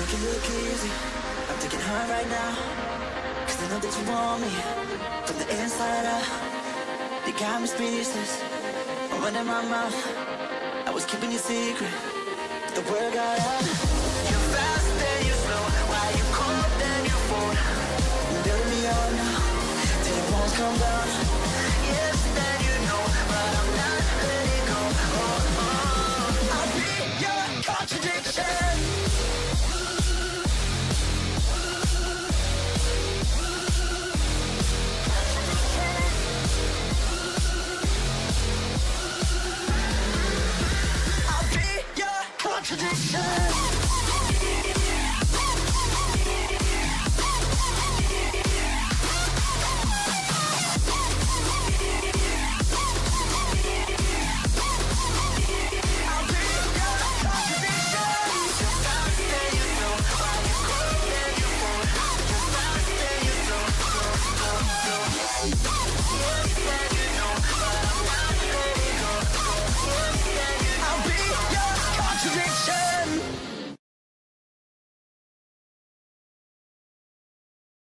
make it look easy. I'm taking hard right now, cause I know that you want me from the inside out. You got me speechless, I'm running my mouth. I was keeping you secret, the word got out.